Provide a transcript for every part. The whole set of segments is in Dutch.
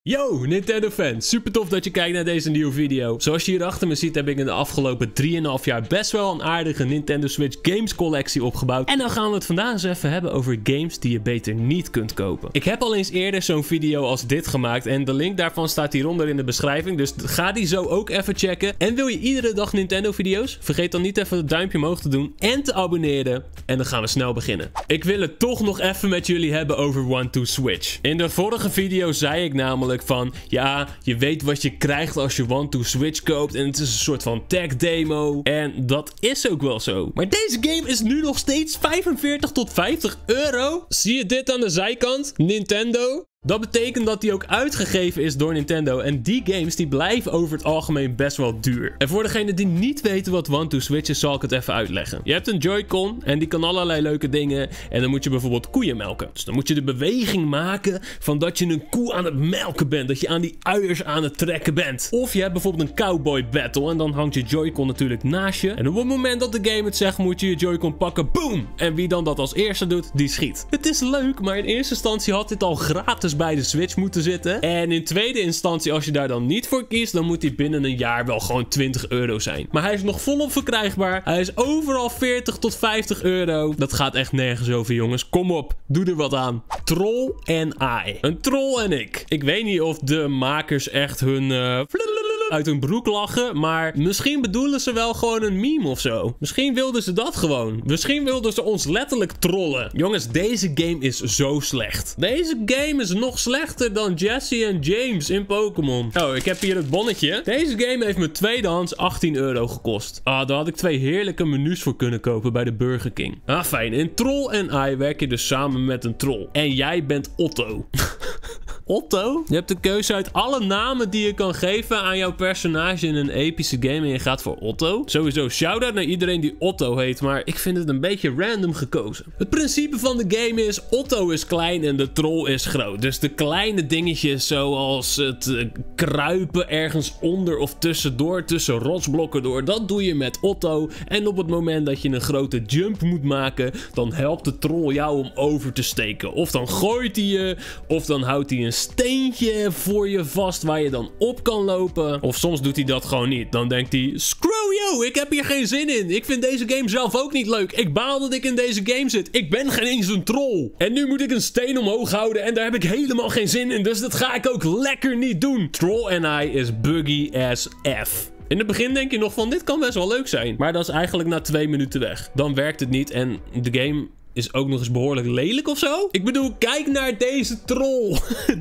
Yo, Nintendo fans, super tof dat je kijkt naar deze nieuwe video. Zoals je hier achter me ziet heb ik in de afgelopen 3,5 jaar best wel een aardige Nintendo Switch games collectie opgebouwd. En dan gaan we het vandaag eens even hebben over games die je beter niet kunt kopen. Ik heb al eens eerder zo'n video als dit gemaakt en de link daarvan staat hieronder in de beschrijving. Dus ga die zo ook even checken. En wil je iedere dag Nintendo video's? Vergeet dan niet even het duimpje omhoog te doen en te abonneren. En dan gaan we snel beginnen. Ik wil het toch nog even met jullie hebben over One-to-Switch. In de vorige video zei ik namelijk van, ja, je weet wat je krijgt als je One-to-Switch koopt en het is een soort van tech demo. En dat is ook wel zo. Maar deze game is nu nog steeds 45 tot 50 euro. Zie je dit aan de zijkant? Nintendo. Dat betekent dat die ook uitgegeven is door Nintendo. En die games die blijven over het algemeen best wel duur. En voor degenen die niet weten wat One-to-Switch is, zal ik het even uitleggen. Je hebt een Joy-Con en die kan allerlei leuke dingen. En dan moet je bijvoorbeeld koeien melken. Dus dan moet je de beweging maken van dat je een koe aan het melken bent. Dat je aan die uiers aan het trekken bent. Of je hebt bijvoorbeeld een cowboy battle. En dan hangt je Joy-Con natuurlijk naast je. En op het moment dat de game het zegt, moet je je Joy-Con pakken. Boom! En wie dan dat als eerste doet, die schiet. Het is leuk, maar in eerste instantie had dit al gratis bij de Switch moeten zitten. En in tweede instantie, als je daar dan niet voor kiest, dan moet hij binnen een jaar wel gewoon 20 euro zijn. Maar hij is nog volop verkrijgbaar. Hij is overal 40 tot 50 euro. Dat gaat echt nergens over, jongens. Kom op, doe er wat aan. Troll en I. Een troll en ik. Ik weet niet of de makers echt hun uit hun broek lachen, maar misschien bedoelen ze wel gewoon een meme of zo. Misschien wilden ze dat gewoon. Misschien wilden ze ons letterlijk trollen. Jongens, deze game is zo slecht. Deze game is nog slechter dan Jesse en James in Pokémon. Oh, ik heb hier het bonnetje. Deze game heeft me tweedehands 18 euro gekost. Ah, daar had ik 2 heerlijke menus voor kunnen kopen bij de Burger King. Ah, fijn. In Troll en I werk je dus samen met een troll. En jij bent Otto. Otto? Je hebt de keuze uit alle namen die je kan geven aan jouw personage in een epische game en je gaat voor Otto. Sowieso shout-out naar iedereen die Otto heet, maar ik vind het een beetje random gekozen. Het principe van de game is, Otto is klein en de troll is groot. Dus de kleine dingetjes zoals het kruipen ergens onder of tussendoor, tussen rotsblokken door, dat doe je met Otto. En op het moment dat je een grote jump moet maken, dan helpt de troll jou om over te steken. Of dan gooit hij je, of dan houdt hij een steentje voor je vast waar je dan op kan lopen. Of soms doet hij dat gewoon niet. Dan denkt hij, screw you, ik heb hier geen zin in. Ik vind deze game zelf ook niet leuk. Ik baal dat ik in deze game zit. Ik ben geen eens een troll. En nu moet ik een steen omhoog houden en daar heb ik helemaal geen zin in. Dus dat ga ik ook lekker niet doen. Troll and I is buggy as F. In het begin denk je nog van, dit kan best wel leuk zijn. Maar dat is eigenlijk na 2 minuten weg. Dan werkt het niet en de game is ook nog eens behoorlijk lelijk of zo. Ik bedoel, kijk naar deze troll.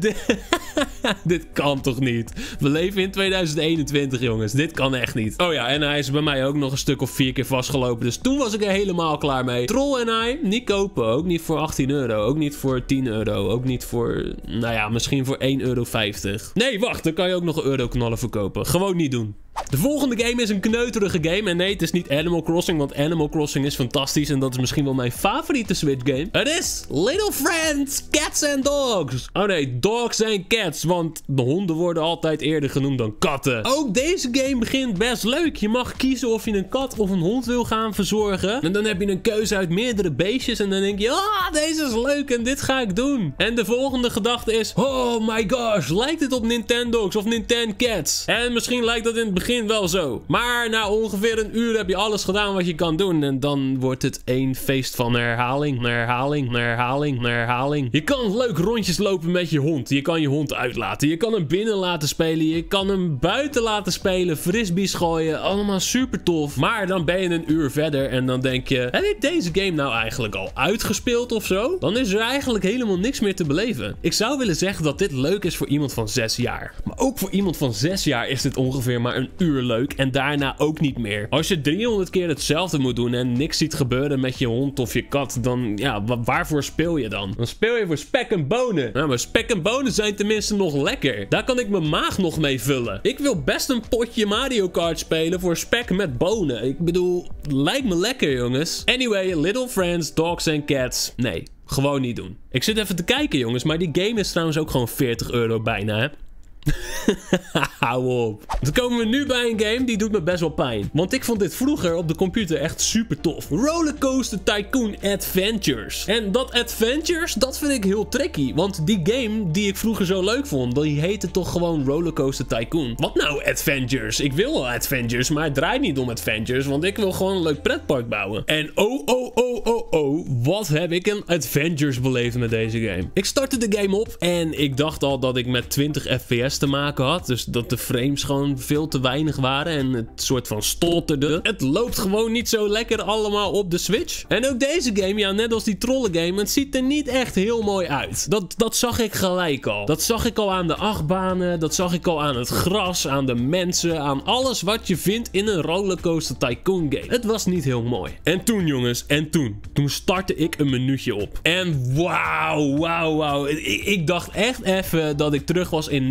Dit kan toch niet? We leven in 2021, jongens. Dit kan echt niet. Oh ja, en hij is bij mij ook nog een stuk of 4 keer vastgelopen. Dus toen was ik er helemaal klaar mee. Troll en hij, niet kopen. Ook niet voor 18 euro. Ook niet voor 10 euro. Ook niet voor, nou ja, misschien voor 1,50 euro. Nee, wacht. Dan kan je ook nog euroknallen verkopen. Gewoon niet doen. De volgende game is een kneuterige game. En nee, het is niet Animal Crossing, want Animal Crossing is fantastisch. En dat is misschien wel mijn favoriete Switch game. Het is Little Friends, Cats and Dogs. Oh nee, Dogs and Cats, want de honden worden altijd eerder genoemd dan katten. Ook deze game begint best leuk. Je mag kiezen of je een kat of een hond wil gaan verzorgen. En dan heb je een keuze uit meerdere beestjes. En dan denk je, ah, deze is leuk en dit ga ik doen. En de volgende gedachte is, oh my gosh, lijkt het op Nintendogs of Nintendo Cats? En misschien lijkt dat in het begin wel zo. Maar na ongeveer een uur heb je alles gedaan wat je kan doen. En dan wordt het één feest van herhaling, herhaling, herhaling, herhaling. Je kan leuk rondjes lopen met je hond. Je kan je hond uitlaten. Je kan hem binnen laten spelen. Je kan hem buiten laten spelen. Frisbees gooien. Allemaal super tof. Maar dan ben je een uur verder en dan denk je, heb ik deze game nou eigenlijk al uitgespeeld of zo? Dan is er eigenlijk helemaal niks meer te beleven. Ik zou willen zeggen dat dit leuk is voor iemand van 6 jaar. Maar ook voor iemand van 6 jaar is dit ongeveer maar een uur leuk en daarna ook niet meer. Als je 300 keer hetzelfde moet doen en niks ziet gebeuren met je hond of je kat, dan ja, waarvoor speel je dan? Dan speel je voor spek en bonen. Nou, maar spek en bonen zijn tenminste nog lekker. Daar kan ik mijn maag nog mee vullen. Ik wil best een potje Mario Kart spelen voor spek met bonen. Ik bedoel, lijkt me lekker, jongens. Anyway, Little Friends, Dogs and Cats. Nee, gewoon niet doen. Ik zit even te kijken, jongens, maar die game is trouwens ook gewoon 40 euro bijna, hè? Hou op. Dan komen we nu bij een game die doet me best wel pijn. Want ik vond dit vroeger op de computer echt super tof. Rollercoaster Tycoon Adventures. En dat Adventures, dat vind ik heel tricky. Want die game die ik vroeger zo leuk vond, die heette toch gewoon Rollercoaster Tycoon. Wat nou Adventures? Ik wil wel Adventures, maar het draait niet om Adventures. Want ik wil gewoon een leuk pretpark bouwen. En wat heb ik een Adventures beleefd met deze game. Ik startte de game op en ik dacht al dat ik met 20 fps te maken had. Dus dat de frames gewoon veel te weinig waren en het soort van stotterde. Het loopt gewoon niet zo lekker allemaal op de Switch. En ook deze game, ja, net als die trollen game, het ziet er niet echt heel mooi uit. Dat zag ik gelijk al. Dat zag ik al aan de achtbanen, dat zag ik al aan het gras, aan de mensen, aan alles wat je vindt in een Rollercoaster Tycoon game. Het was niet heel mooi. En toen, jongens, toen startte ik een menuutje op. En wauw. Ik dacht echt even dat ik terug was in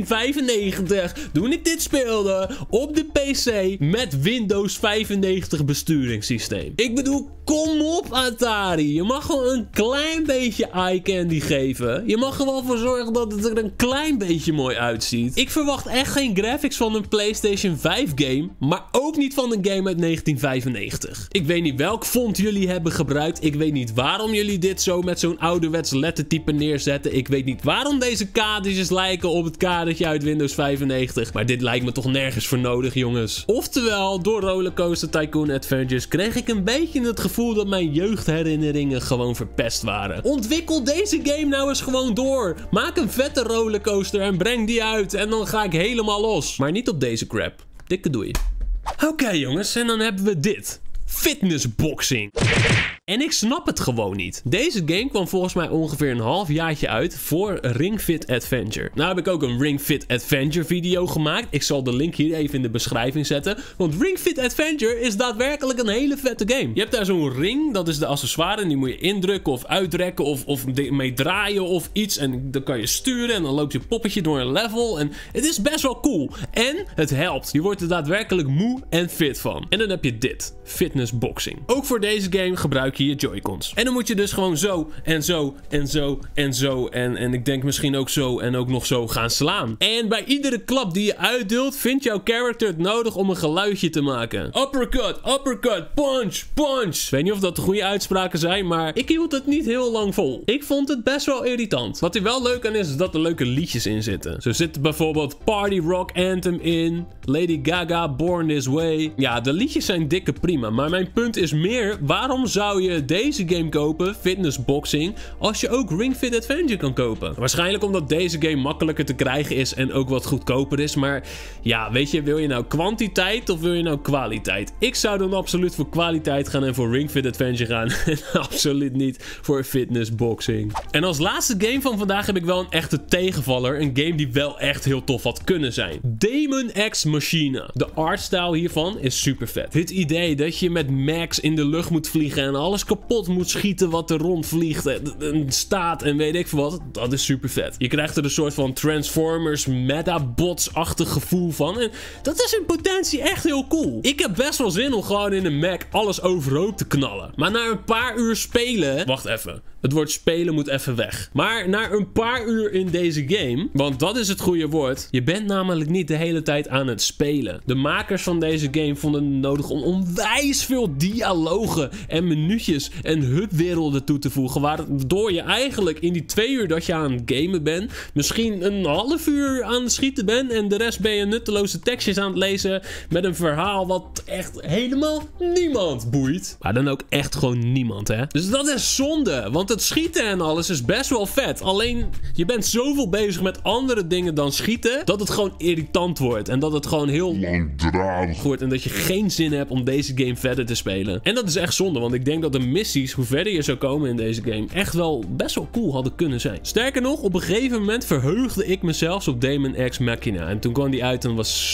1995, toen ik dit speelde op de PC met Windows 95 besturingssysteem. Ik bedoel, kom op Atari. Je mag gewoon een klein beetje eye candy geven. Je mag er wel voor zorgen dat het er een klein beetje mooi uitziet. Ik verwacht echt geen graphics van een PlayStation 5 game, maar ook niet van een game uit 1995. Ik weet niet welk font jullie hebben gebruikt. Ik weet niet waarom jullie dit zo met zo'n ouderwets lettertype neerzetten. Ik weet niet waarom deze kadertjes lijken op het kadertje uit Windows 95. Maar dit lijkt me toch nergens voor nodig, jongens. Oftewel, door Rollercoaster Tycoon Adventures kreeg ik een beetje het gevoel dat mijn jeugdherinneringen gewoon verpest waren. Ontwikkel deze game nou eens gewoon door. Maak een vette rollercoaster en breng die uit en dan ga ik helemaal los. Maar niet op deze crap. Dikke doei. Oké, jongens, en dan hebben we dit. Fitnessboxing. En ik snap het gewoon niet. Deze game kwam volgens mij ongeveer een half jaartje uit voor Ring Fit Adventure. Nou heb ik ook een Ring Fit Adventure video gemaakt. Ik zal de link hier even in de beschrijving zetten. Want Ring Fit Adventure is daadwerkelijk een hele vette game. Je hebt daar zo'n ring, dat is de accessoire. En die moet je indrukken of uitrekken of mee draaien of iets. En dan kan je sturen en dan loopt je poppetje door een level. En het is best wel cool. En het helpt. Je wordt er daadwerkelijk moe en fit van. En dan heb je dit. Fitnessboxing. Ook voor deze game gebruik je Joy-Cons. En dan moet je dus gewoon zo en zo en zo en zo en ik denk misschien ook zo en ook nog zo gaan slaan. En bij iedere klap die je uitdeelt, vindt jouw character het nodig om een geluidje te maken. Uppercut, punch, punch. Ik weet niet of dat de goede uitspraken zijn, maar ik hield het niet heel lang vol. Ik vond het best wel irritant. Wat er wel leuk aan is dat er leuke liedjes in zitten. Zo zit er bijvoorbeeld Party Rock Anthem in, Lady Gaga, Born This Way. Ja, de liedjes zijn dikke prima, maar mijn punt is meer, waarom zou je deze game kopen, Fitnessboxing, als je ook Ring Fit Adventure kan kopen? Waarschijnlijk omdat deze game makkelijker te krijgen is en ook wat goedkoper is, maar ja, weet je, wil je nou kwantiteit of wil je nou kwaliteit? Ik zou dan absoluut voor kwaliteit gaan en voor Ring Fit Adventure gaan en absoluut niet voor Fitnessboxing. En als laatste game van vandaag heb ik wel een echte tegenvaller, een game die wel echt heel tof had kunnen zijn. Daemon X Machina. De artstyle hiervan is super vet. Het idee dat je met Max in de lucht moet vliegen en alles kapot moet schieten wat er rondvliegt en staat en weet ik veel wat, dat is super vet. Je krijgt er een soort van Transformers Metabots-achtig gevoel van en dat is in potentie echt heel cool. Ik heb best wel zin om gewoon in een Mac alles overhoop te knallen. Maar na een paar uur spelen... Wacht even. Het woord spelen moet even weg. Maar na een paar uur in deze game, want dat is het goede woord, je bent namelijk niet de hele tijd aan het spelen. De makers van deze game vonden het nodig om onwijs veel dialogen en minuutjes en hubwerelden toe te voegen, waardoor je eigenlijk in die 2 uur dat je aan het gamen bent, misschien een half uur aan het schieten bent en de rest ben je nutteloze tekstjes aan het lezen met een verhaal wat echt helemaal niemand boeit. Maar dan ook echt gewoon niemand, hè? Dus dat is zonde, want het schieten en alles is best wel vet. Alleen, je bent zoveel bezig met andere dingen dan schieten, dat het gewoon irritant wordt. En dat het gewoon heel langdradig wordt. En dat je geen zin hebt om deze game verder te spelen. En dat is echt zonde, want ik denk dat de missies, hoe verder je zou komen in deze game, echt wel best wel cool hadden kunnen zijn. Sterker nog, op een gegeven moment verheugde ik me zelfs op Daemon X Machina. En toen kwam die uit en was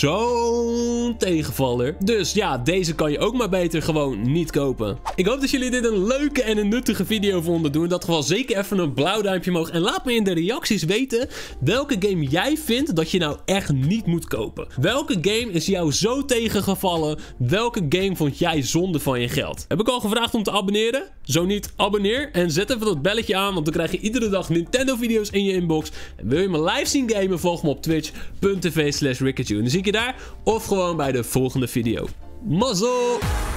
zo'n tegenvaller. Dus ja, deze kan je ook maar beter gewoon niet kopen. Ik hoop dat jullie dit een leuke en een nuttige video vonden. Doe in dat geval zeker even een blauw duimpje omhoog. En laat me in de reacties weten welke game jij vindt dat je nou echt niet moet kopen. Welke game is jou zo tegengevallen? Welke game vond jij zonde van je geld? Heb ik al gevraagd om te abonneren? Zo niet, abonneer en zet even dat belletje aan, want dan krijg je iedere dag Nintendo video's in je inbox. En wil je me live zien gamen, volg me op twitch.tv/Rickachu. En dan zie ik je daar of gewoon bij de volgende video. Mazzel!